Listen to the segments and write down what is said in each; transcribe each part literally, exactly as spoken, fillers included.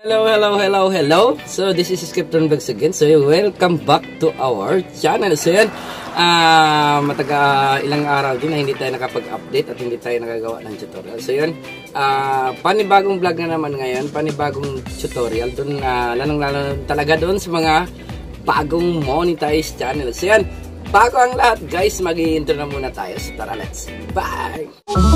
Hello, hello, hello, hello. So, this is Skipton Vlogs again. So, welcome back to our channel. So, yan. Uh, mataga ilang araw din na hindi tayo nakapag-update at hindi tayo nagagawa ng tutorial. So, yan. Uh, panibagong vlog na naman ngayon. Panibagong tutorial. Doon, uh, lalong-lalo talaga doon sa mga bagong monetized channel. So, yan. Bago ang lahat, guys, mag-i-intro na muna tayo. So, tara, let's bye!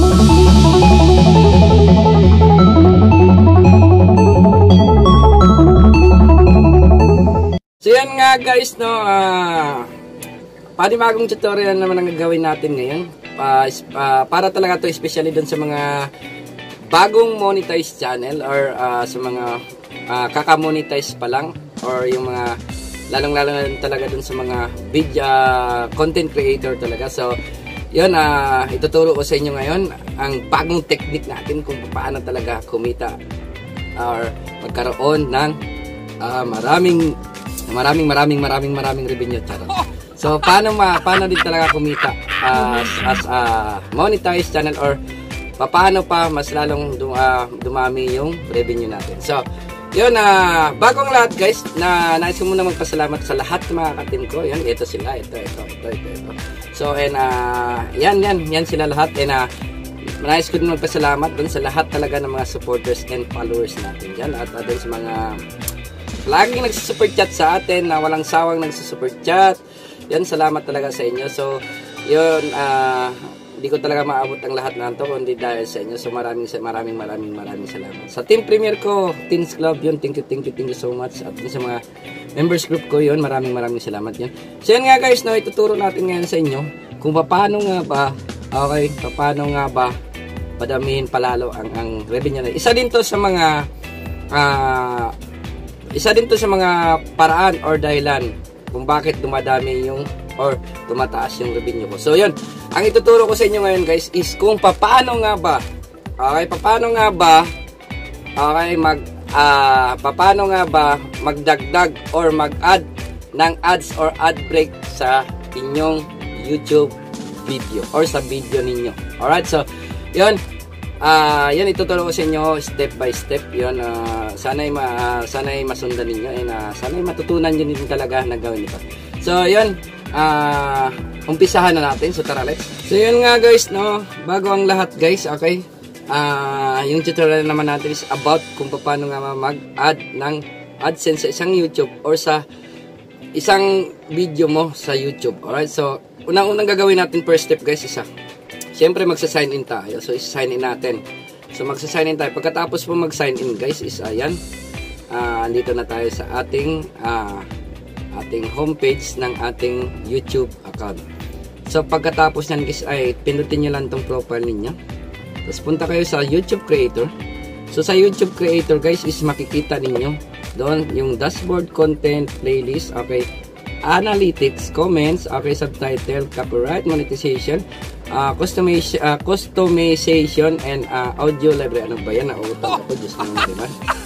So yan nga guys, no, uh, panibagong tutorial naman ang gagawin natin ngayon uh, uh, para talaga to especially dun sa mga bagong monetized channel or uh, sa mga uh, kaka-monetize pa lang or yung mga lalong-lalong talaga dun sa mga video uh, content creator talaga. So yun, uh, ituturo ko sa inyo ngayon ang bagong technique natin kung paano talaga kumita or magkaroon ng uh, maraming maraming maraming maraming maraming revenue charot. So paano ma paano din talaga kumita uh, as, as a monetized channel or paano pa mas lalong dum, uh, dumami yung revenue natin. So yun, uh, bago ang lahat guys, na nais ko muna magpasalamat sa lahat ng mga ka-team ko. Yan, ito sila, ito, ito, ito, ito, ito. So and uh, yan, yan, yan sila lahat. And uh, nais ko din magpasalamat dun sa lahat talaga ng mga supporters and followers natin dyan. At uh, dun sa mga laging nagsusuper chat sa atin, na walang sawang nagsusuper chat. Yan, salamat talaga sa inyo. So, yun, uh, hindi ko talaga maabot ang lahat na ito kundi dahil sa inyo. So, maraming, maraming, maraming, maraming salamat. Sa team premier ko, Teens Club, yun, thank you, thank you, thank you so much. At sa mga members group ko, yun, maraming, maraming salamat yun. So, yan nga guys, no, ituturo natin ngayon sa inyo kung paano nga ba, okay, paano nga ba padamihin palalo ang, ang revenue na. Isa din to sa mga, ah, uh, Isa din to sa mga paraan or dahilan kung bakit dumadami yung or tumataas yung revenue ko. So yun, ang ituturo ko sa inyo ngayon guys is kung paano nga ba, okay, paano nga ba, okay, mag, uh, paano nga ba magdagdag or mag-add ng ads or ad break sa inyong YouTube video or sa video ninyo. Alright, so yun. Ah, uh, yan ituturo ko sa inyo step by step. Yun, uh, sana'y ma uh, sana'y masundan ninyo and uh, sana'y matutunan niyo din talaga na gawin ito. So, yun, ah, uh, umpisahan na natin. So, tara, let's. So, yun nga guys, no, bago ang lahat guys, okay? Ah, uh, yung tutorial naman natin is about kung paano nga mag-add ng AdSense sa isang YouTube or sa isang video mo sa YouTube. Alright? So, unang-unang gagawin natin first step guys, isa. Siyempre magsa-sign in tayo. So isa-sign in natin. So magsa-sign in tayo. Pagkatapos po mag-sign in guys is ayan. Uh, andito na tayo sa ating uh, ating homepage ng ating YouTube account. So pagkatapos nyan guys ay pindutin nyo lang tong profile ninyo. Tapos punta kayo sa YouTube Creator. So sa YouTube Creator guys is makikita ninyo doon yung dashboard, content, playlist, okay, analytics, comments, okay, subtitle, copyright, monetization, uh, customization, uh, customization, and uh, audio library. Ano ba yan? Nautang ako. Diyos naman, diba?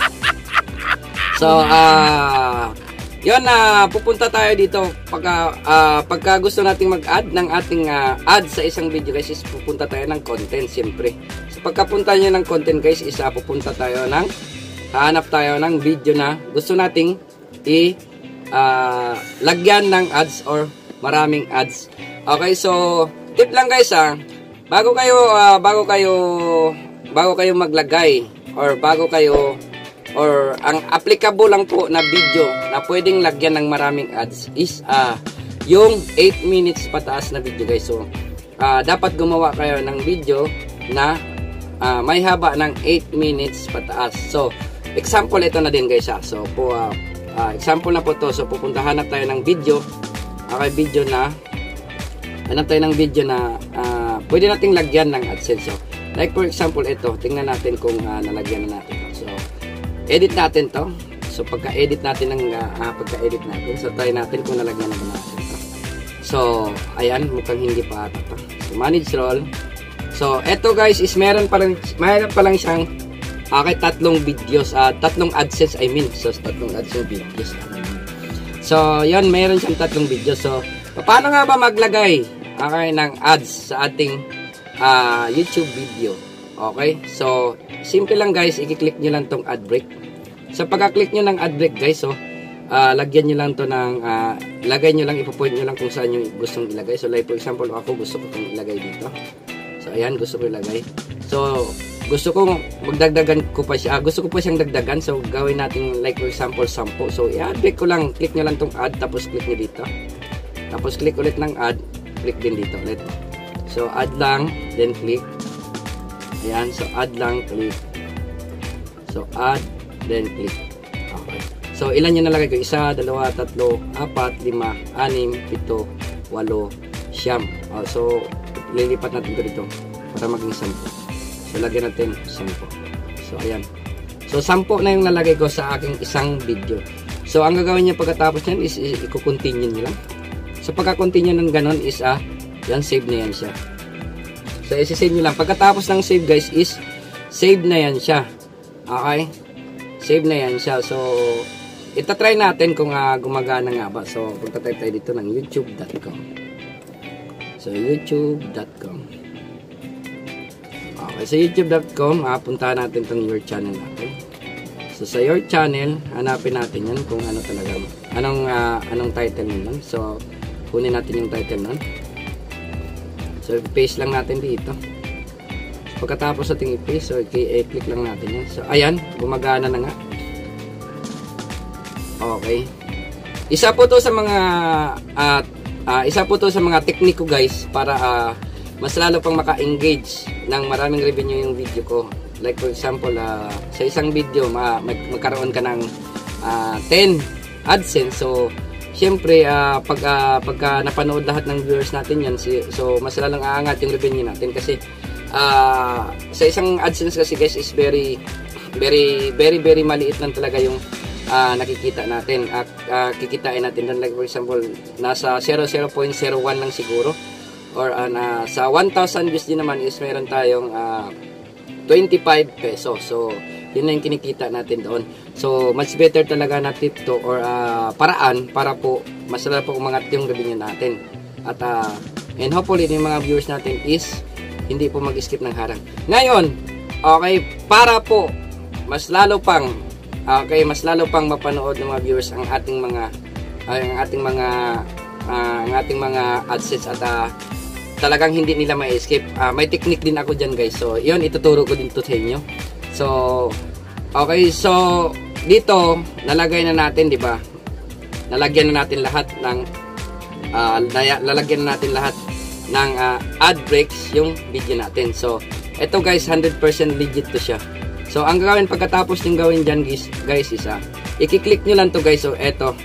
So, uh, yun na, uh, pupunta tayo dito. Pagka, uh, pagka gusto nating mag-add ng ating uh, ad sa isang video, guys, is pupunta tayo ng content, siyempre. So, pagkapunta nyo ng content, guys, is uh, pupunta tayo ng, hahanap tayo ng video na gusto nating i- Uh, lagyan ng ads or maraming ads. Okay, so tip lang guys ah, bago kayo uh, bago kayo bago kayo maglagay or bago kayo or ang applicable lang po na video na pwedeng lagyan ng maraming ads is uh, yung eight minutes pataas na video guys. So uh, dapat gumawa kayo ng video na uh, may haba ng eight minutes pataas. So example ito na din guys ah. So po uh, Uh, example na po to. So pupuntahan na tayo ng video. Okay, video na hanap tayo ng video na uh, pwede nating lagyan ng AdSense. So, like for example ito, tingnan natin kung uh, nalagyan na natin to. So edit natin to. So pagka-edit natin ng uh, pagka-edit natin, so try natin kung nalagyan na ba natin to. So ayan, mukhang hindi pa ata to. So manage roll. So eto guys is meron pa lang meron pa lang siyang okay, tatlong videos, uh, tatlong AdSense I mean, so tatlong AdSense videos. So, yan, mayroon siyang tatlong videos. So, paano nga ba maglagay okay, ng ads sa ating uh, YouTube video? Okay, so simple lang guys, i-click nyo lang tong ad break. Sa pagka-click nyo ng ad break guys, so uh, lagyan nyo lang to ng uh, lagay nyo lang, ipo-point nyo lang kung saan nyo gustong ilagay. So like for example, ako gusto ko itong ilagay dito. So ayan, gusto ko ilagay. So gusto kong magdagdagan ko pa siya, uh, gusto ko pa siyang dagdagan. So gawin natin like for example sampo. So i-ad break ko lang, click nyo lang tong add, tapos click nyo dito. Tapos click ulit ng add, click din dito ulit. So add lang, then click. Ayan, so add lang, click. So add, then click. Okay. So ilan yung nalagay ko? Isa, dalawa, tatlo, apat, lima, anim, pito, walo, siyam. Oh, so lilipat natin ito dito para maging sampo. So lagyan natin sampo. So ayan. So sampo na yung nalagay ko sa aking isang video. So ang gagawin niya pagkatapos niyan is i-continue niyo lang. So pagka-continue ng ganon is ah, yan, save na yan siya. So isi-save niyo lang. Pagkatapos ng save guys is save na yan siya. Okay? Save na yan siya. So itatry natin kung uh, gumagana nga ba. So pagtatype tayo dito ng youtube dot com. So youtube dot com. Okay, sa youtube dot com, uh, puntahan natin tong your channel natin. So sa your channel, hanapin natin yan kung ano talaga, anong uh, anong title nun. So kunin natin yung title nun. So i-paste lang natin dito. Pagkatapos natin i-paste, so i-click lang natin yan. So ayan, gumagana na nga. Okay. Isa po to sa mga uh, uh, isa po to sa mga tekniko guys para uh, mas lalo pang maka-engage ng maraming revenue yung video ko. Like for example, uh, sa isang video ma mag magkaroon ka ng uh, ten AdSense. So syempre uh, pag uh, pagka napanood lahat ng viewers natin yan, si, so mas lalong aangat yung revenue natin kasi uh, sa isang AdSense kasi guys is very very very very maliit lang talaga yung uh, nakikita natin at uh, kikitain natin doon. Like for example, nasa zero point zero one lang siguro, or uh, na, sa one thousand views din naman is meron tayong uh, twenty-five pesos. So yun na yung kinikita natin doon. So much better talaga na tip to or uh, paraan para po mas lalo po umangat yung revenue natin. At uh, and hopefully yung mga viewers natin is hindi po mag-skip ng harang. Ngayon, okay, para po mas lalo pang okay, mas lalo pang mapanood ng mga viewers ang ating mga uh, ang ating mga uh, ang ating mga AdSense at uh, talagang hindi nila ma-escape. Uh, may technique din ako dyan guys. So yun, ituturo ko din to sa inyo. So okay, so dito nalagay na natin, di ba? Nalagyan na natin lahat ng uh, lalagyan na natin lahat ng uh, ad breaks yung video natin. So ito guys, one hundred percent legit to siya. So ang gagawin pagkatapos ng gawin dyan guys, guys is uh, i-click nyo lang to guys. So eto,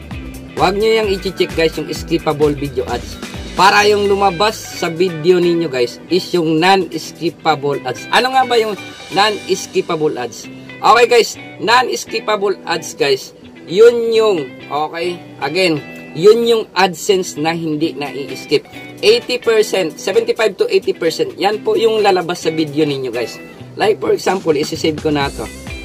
wag nyo yung i-check guys yung skippable video ads. Para yung lumabas sa video ninyo guys is yung non-skippable ads. Ano nga ba yung non-skippable ads? Okay guys, non-skippable ads guys, yun yung, okay, again, yun yung AdSense na hindi na i-skip. eighty percent, seventy-five to eighty percent, yan po yung lalabas sa video ninyo guys. Like for example, isi-save ko na to.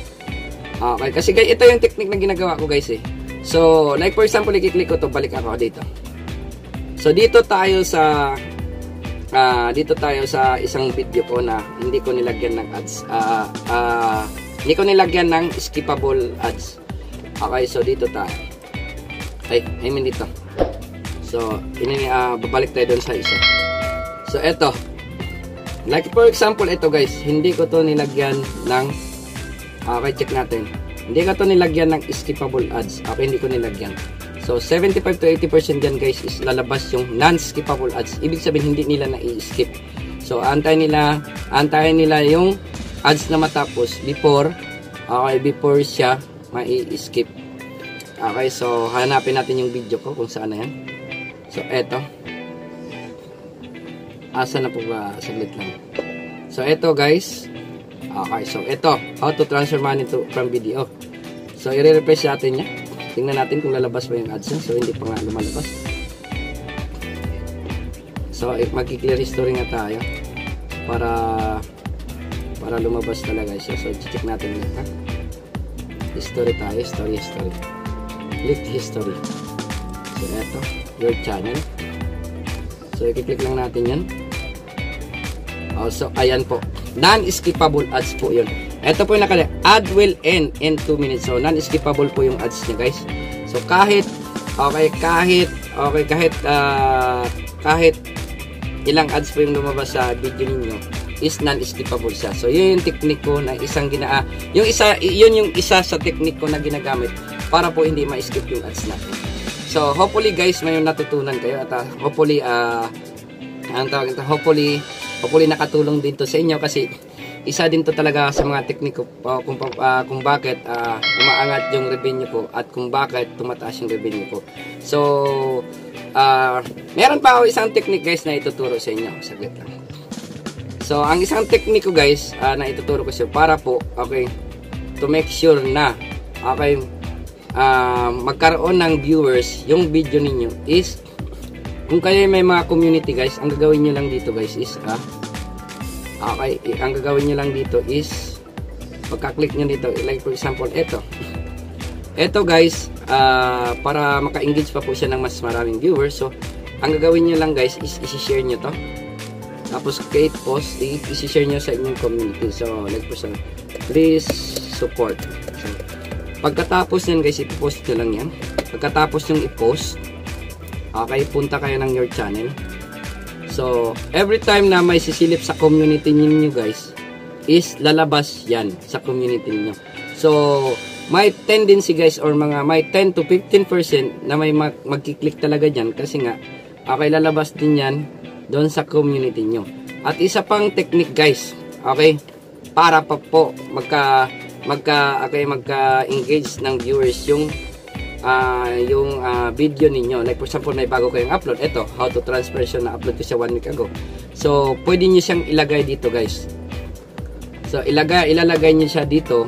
Okay, kasi guys, ito yung technique na ginagawa ko guys eh. So, like for example, i-click ko to, balik ako dito. So dito tayo sa uh, dito tayo sa isang video ko na hindi ko nilagyan ng ads. Uh, uh, hindi ko nilagyan ng skippable ads. Okay, so dito tayo. Ay, I mean dito. So, ini uh, babalik tayo doon sa isa. So eto. Like for example, ito guys, hindi ko to nilagyan ng okay, check natin. Hindi ko to nilagyan ng skippable ads. Okay, hindi ko nilagyan. So seventy-five to eighty percent dyan guys is lalabas yung non-skippable ads. Ibig sabihin hindi nila na i-skip. So antay nila, antayin nila yung ads na matapos before, okay, before siya mai-skip. Okay, so hanapin natin yung video ko kung saan na yan. So eto. Asa na po ba? Saglit lang. So eto guys. Okay, so eto, how to transfer money to from video. So i-refresh natin niya. Tingnan natin kung lalabas pa yung AdSense. So, hindi pa nga lumalabas. So, mag-clear history nga tayo. Para para lumabas talaga siya. So, check natin ulit ha. History tayo. History, history. Click history. So, eto. Your channel. So, i-click lang natin yan. Oh, so, ayan po. Non-skippable ads po yun. Ito po yung nakalagay, ad will end in two minutes. So, non-skippable po yung ads niya, guys. So, kahit, okay, kahit, okay, kahit, uh, kahit ilang ads po yung lumabas sa video ninyo, is non-skippable siya. So, yun yung technique ko na isang ginaa, yung isa, yun yung isa sa technique ko na ginagamit para po hindi ma-skip yung ads natin. So, hopefully guys, may natutunan kayo at uh, hopefully, uh, ang tawag ito, hopefully, hopefully nakatulong din to sa inyo kasi isa din to talaga sa mga technique ko uh, kung, uh, kung bakit uh, umaangat yung revenue ko at kung bakit tumataas yung revenue ko. So, uh, meron pa ako isang technique guys na ituturo sa inyo. Saglit lang. So, ang isang technique ko guys uh, na ituturo ko sa inyo para po, okay, to make sure na, okay, uh, magkaroon ng viewers yung video ninyo is, kung kayo may mga community guys, ang gagawin nyo lang dito guys is, ah, uh, okay, ang gagawin nyo lang dito is, pagka-click nyo dito, like for example, ito. Ito guys, uh, para maka-engage pa po siya ng mas maraming viewers. So, ang gagawin nyo lang guys is, isi-share nyo to. Tapos, create post, isi-share nyo sa inyong community. So, like for example, please support. So, pagkatapos yan guys, ipopost nyo lang yan. Pagkatapos yung i-post, okay, punta kayo ng your channel. So, every time na may sisilip sa community niyo guys, is lalabas yan sa community niyo. So, may tendency guys, or mga may ten to fifteen percent na may mag magkiklik talaga dyan kasi nga, okay, lalabas din yan doon sa community niyo. At isa pang technique guys, okay, para pa po magka, magka, okay, magka-engage ng viewers yung Uh, yung uh, video ninyo. Like for example, may bago kayong upload. Ito, how to transfer siya na upload ko siya one week ago. So, pwede nyo siyang ilagay dito guys. So, ilagay, ilalagay nyo siya dito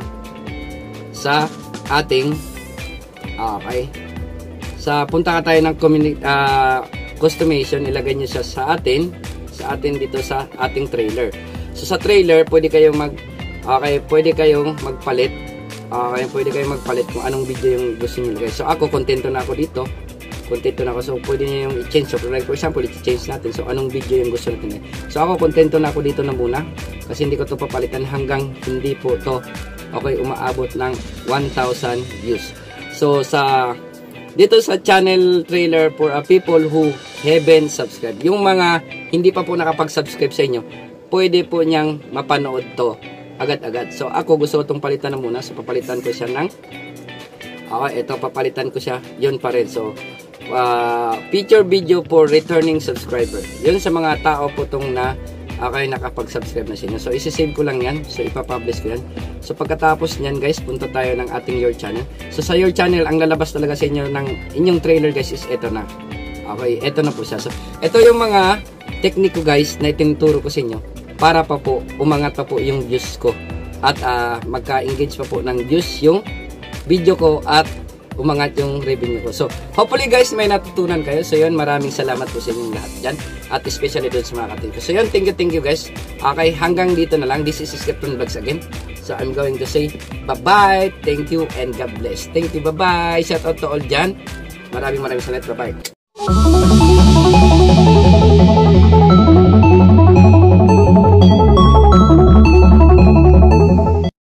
sa ating okay. Sa punta ka tayo ng community, uh, customization, ilagay nyo siya sa atin, sa atin dito sa ating trailer. So, sa trailer, pwede kayong mag okay, pwede kayong magpalit. Okay, pwede kayong magpalit kung anong video yung gusto nyo ilagay. So ako, kontento na ako dito. Kontento na ako. So pwede nyo yung i-change. So like for example, i-change natin. So anong video yung gusto natin. So ako, kontento na ako dito na muna. Kasi hindi ko to papalitan hanggang hindi po to, okay, umaabot ng one thousand views. So sa, dito sa channel trailer for uh, people who haven't subscribed. Yung mga hindi pa po nakapag-subscribe sa inyo, pwede po niyang mapanood to agad-agad. So, ako gusto ko itong palitan na muna. So, papalitan ko siya ng okay, ito, papalitan ko siya. Yun pa rin. So, uh, feature video for returning subscriber. Yun sa mga tao po itong na okay, nakapag-subscribe na siya. So, isi-save ko lang yan. So, ipapublish ko yan. So, pagkatapos nyan, guys, punta tayo ng ating your channel. So, sa your channel, ang lalabas talaga sa inyo ng inyong trailer, guys, is ito na. Okay, ito na po siya. So, ito yung mga technique ko, guys, na itinuturo ko sa inyo para pa po umangat pa po yung views ko at uh, magka-engage pa po ng views yung video ko at umangat yung revenue ko. So, hopefully guys, may natutunan kayo. So, yun, maraming salamat po sa inyong lahat dyan at especially doon sa mga kating ko. So, yun, thank you, thank you guys. Okay, hanggang dito na lang. This is Skepton Vlogs again. So, I'm going to say bye-bye, thank you, and God bless. Thank you, bye-bye. Shout out to all dyan. Maraming maraming salamat. Bye-bye.